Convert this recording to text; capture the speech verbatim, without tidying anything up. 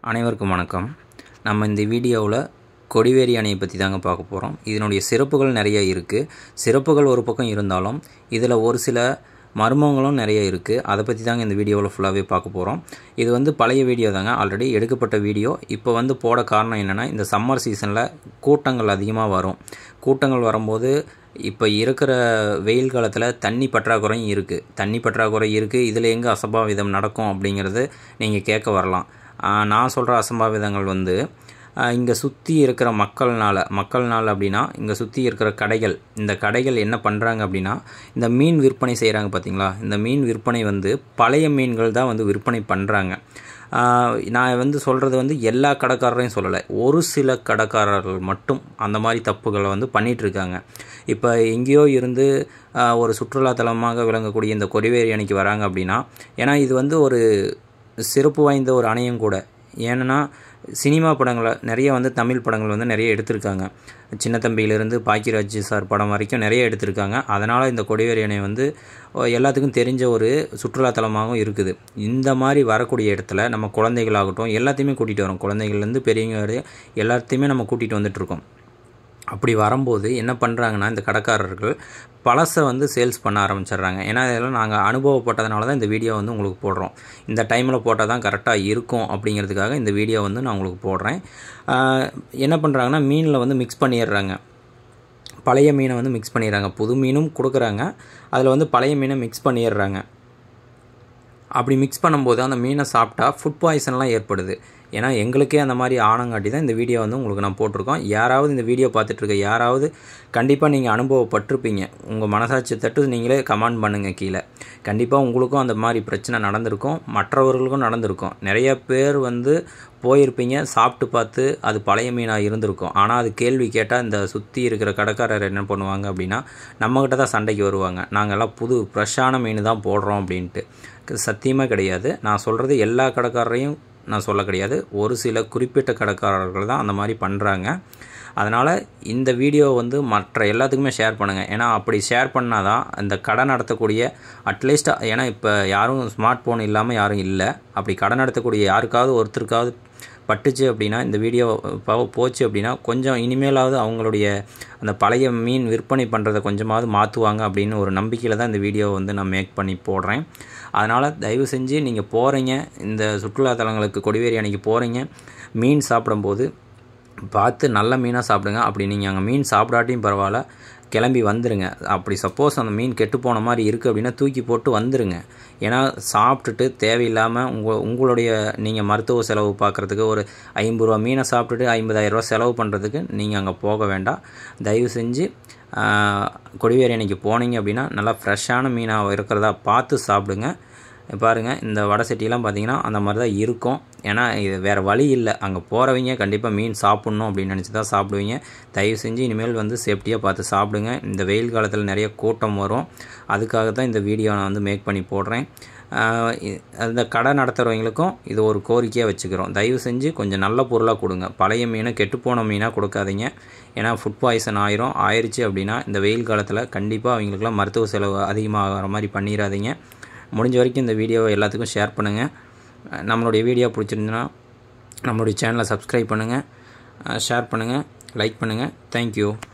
அனைவருக்கும் வணக்கம். நம்ம இந்த வீடியோவில் கொடிவேரி அணையை பற்றி தாங்க பார்க்க போகிறோம். இதனுடைய சிறப்புகள் நிறைய இருக்குது. சிறப்புகள் ஒரு பக்கம் இருந்தாலும் இதில் ஒரு சில மர்மங்களும் நிறைய இருக்குது. அதை பற்றி தாங்க இந்த வீடியோவில் ஃபுல்லாகவே பார்க்க போகிறோம். இது வந்து பழைய வீடியோ தாங்க, ஆல்ரெடி எடுக்கப்பட்ட வீடியோ. இப்போ வந்து போட காரணம் என்னென்னா, இந்த சம்மர் சீசனில் கூட்டங்கள் அதிகமாக வரும். கூட்டங்கள் வரும்போது இப்போ இருக்கிற வெயில் காலத்தில் தண்ணி பற்றாக்குறையும் இருக்குது. தண்ணி பற்றாக்குறை இருக்குது, இதில் எங்கே அசம்பாவிதம் நடக்கும் அப்படிங்கிறது நீங்கள் கேட்க வரலாம். நான் சொல்கிற அசம்பாவிதங்கள் வந்து இங்கே சுற்றி இருக்கிற மக்கள்னால மக்கள்னால அப்படின்னா இங்கே சுற்றி இருக்கிற கடைகள், இந்த கடைகள் என்ன பண்ணுறாங்க அப்படின்னா, இந்த மீன் விற்பனை செய்கிறாங்க பார்த்தீங்களா, இந்த மீன் விற்பனை வந்து பழைய மீன்கள் தான் வந்து விற்பனை பண்ணுறாங்க. நான் வந்து சொல்கிறது வந்து எல்லா கடைக்காரரையும் சொல்லலை, ஒரு சில கடைக்காரர்கள் மட்டும் அந்த மாதிரி தப்புகளை வந்து பண்ணிகிட்ருக்காங்க. இப்போ எங்கேயோ இருந்து ஒரு சுற்றுலாத்தலமாக விளங்கக்கூடிய இந்த கொடிவேரி அணைக்கு வராங்க அப்படின்னா, ஏன்னா இது வந்து ஒரு சிறப்பு வாய்ந்த ஒரு அணையும் கூட. ஏன்னா சினிமா படங்களை நிறைய வந்து தமிழ் படங்கள் வந்து நிறைய எடுத்திருக்காங்க. சின்ன தம்பியிலிருந்து பாக்கியராஜ் சார் படம் வரைக்கும் நிறைய எடுத்திருக்காங்க. அதனால் இந்த கொடிவேரி அணை வந்து எல்லாத்துக்கும் தெரிஞ்ச ஒரு சுற்றுலாத்தலமாகவும் இருக்குது. இந்த மாதிரி வரக்கூடிய இடத்துல நம்ம குழந்தைகளாகட்டும் எல்லாத்தையுமே கூட்டிகிட்டு வரோம். குழந்தைகள்லேருந்து பெரியவங்க எல்லாத்தையுமே நம்ம கூட்டிகிட்டு வந்துட்டுருக்கோம். அப்படி வரும்போது என்ன பண்ணுறாங்கன்னா, இந்த கடைக்காரர்கள் பழசை வந்து சேல்ஸ் பண்ண ஆரம்பிச்சிடுறாங்க. ஏன்னா இதெல்லாம் நாங்கள் அனுபவப்பட்டதுனால தான் இந்த வீடியோ வந்து உங்களுக்கு போடுறோம். இந்த டைமில் போட்டால் தான் கரெக்டாக இருக்கும் அப்படிங்கிறதுக்காக இந்த வீடியோ வந்து நான் உங்களுக்கு போடுறேன். என்ன பண்ணுறாங்கன்னா, மீனில் வந்து மிக்ஸ் பண்ணிடுறாங்க. பழைய மீனை வந்து மிக்ஸ் பண்ணிடுறாங்க. புது மீனும் கொடுக்குறாங்க, அதில் வந்து பழைய மீனை மிக்ஸ் பண்ணிடுறாங்க. அப்படி மிக்ஸ் பண்ணும்போது அந்த மீனை சாப்பிட்டா ஃபுட் பாய்சன்லாம் ஏற்படுது. ஏன்னா எங்களுக்கே அந்த மாதிரி ஆனங்காட்டி தான் இந்த வீடியோ வந்து உங்களுக்கு நான் போட்டிருக்கோம். யாராவது இந்த வீடியோ பார்த்துட்ருக்க யாராவது கண்டிப்பாக நீங்கள் அனுபவப்பட்டிருப்பீங்க. உங்கள் மனசாட்சி தட்டு நீங்களே கமெண்ட் பண்ணுங்கள் கீழே. கண்டிப்பாக உங்களுக்கும் அந்த மாதிரி பிரச்சனை நடந்திருக்கும், மற்றவர்களுக்கும் நடந்திருக்கும். நிறைய பேர் வந்து போயிருப்பீங்க, சாப்பிட்டு பார்த்து அது பழைய மீனாக இருந்திருக்கும். ஆனால் அது கேள்வி கேட்டால் இந்த சுற்றி இருக்கிற கடைக்காரர் என்ன பண்ணுவாங்க அப்படின்னா, நம்மக்கிட்ட தான் சண்டைக்கு வருவாங்க. நாங்கள்லாம் புது ஃப்ரெஷ்ஷான மீன் தான் போடுறோம் அப்படின்ட்டு. சத்தியமாக கிடையாது. நான் சொல்கிறது எல்லா கடைக்காரரையும் நான் சொல்ல கிடையாது, ஒரு சில குறிப்பிட்ட கடைக்காரர்கள் தான் அந்த மாதிரி பண்ணுறாங்க. அதனால் இந்த வீடியோ வந்து மற்ற எல்லாத்துக்குமே ஷேர் பண்ணுங்கள். ஏன்னா அப்படி ஷேர் பண்ணால் தான் இந்த கடை நடத்தக்கூடிய அட்லீஸ்ட், ஏன்னா இப்போ யாரும் ஸ்மார்ட் ஃபோன் இல்லாமல் யாரும் இல்லை. அப்படி கடை நடத்தக்கூடிய யாருக்காவது ஒருத்தருக்காவது பட்டுச்சு அப்படின்னா, இந்த வீடியோ போச்சு அப்படின்னா கொஞ்சம் இனிமேலாவது அவங்களுடைய அந்த பழைய மீன் விற்பனை பண்ணுறதை கொஞ்சமாவது மாற்றுவாங்க அப்படின்னு ஒரு நம்பிக்கையில் தான் இந்த வீடியோவை வந்து நான் மேக் பண்ணி போடுறேன். அதனால் தயவு செஞ்சு நீங்கள் போகிறீங்க, இந்த சுற்றுலாத்தலங்களுக்கு கொடிவேரி அணைக்கு போகிறீங்க, மீன் சாப்பிடும்போது பார்த்து நல்ல மீனாக சாப்பிடுங்க. அப்படி நீங்கள் அங்கே மீன் சாப்பிடாட்டியும் பரவாயில்ல, கிளம்பி வந்துடுங்க. அப்படி சப்போஸ் அந்த மீன் கெட்டு போன மாதிரி இருக்குது அப்படின்னா தூக்கி போட்டு வந்துடுங்க. ஏன்னா சாப்பிட்டுட்டு தேவையில்லாமல் உங்கள் உங்களுடைய நீங்கள் மருத்துவ செலவு பார்க்குறதுக்கு ஒரு ஐம்பது ரூபா மீனை சாப்பிட்டுட்டு ஐம்பதாயிரரூவா செலவு பண்ணுறதுக்கு நீங்கள் அங்கே போக வேண்டாம். தயவு செஞ்சு கொடிவேரி அணைக்கு போனீங்க அப்படின்னா நல்லா ஃப்ரெஷ்ஷான மீனாக இருக்கிறதா பார்த்து சாப்பிடுங்க. பாருங்கள், இந்த வடை சட்டியெல்லாம் பார்த்தீங்கன்னா அந்த மாதிரி தான் இருக்கும். ஏன்னா இது வேறு வழி இல்லை. அங்கே போகிறவங்க கண்டிப்பாக மீன் சாப்பிட்ணும் அப்படின்னு நினச்சி தான் சாப்பிடுவீங்க. தயவு செஞ்சு இனிமேல் வந்து சேஃப்டியாக பார்த்து சாப்பிடுங்க. இந்த வெயில் காலத்தில் நிறைய கூட்டம் வரும், அதுக்காக தான் இந்த வீடியோ நான் வந்து மேக் பண்ணி போடுறேன். அந்த கடை நடத்துகிறவங்களுக்கும் இது ஒரு கோரிக்கையாக வச்சுக்கிறோம். தயவு செஞ்சு கொஞ்சம் நல்ல பொருளாக கொடுங்க. பழைய மீனை கெட்டுப்போன மீனாக கொடுக்காதீங்க. ஏன்னா ஃபுட் பாய்சன் ஆயிரும். ஆயிடுச்சு அப்படின்னா இந்த வெயில் காலத்தில் கண்டிப்பாக அவங்களுக்குலாம் மருத்துவ செலவு அதிகமாகிற மாதிரி பண்ணிடாதீங்க. முடிஞ்ச வரைக்கும் இந்த வீடியோவை எல்லாத்துக்கும் ஷேர் பண்ணுங்கள். நம்மளுடைய வீடியோ பிடிச்சிருந்துன்னா நம்மளுடைய சேனலை சப்ஸ்கிரைப் பண்ணுங்கள், ஷேர் பண்ணுங்கள், லைக் பண்ணுங்கள். தேங்க்யூ.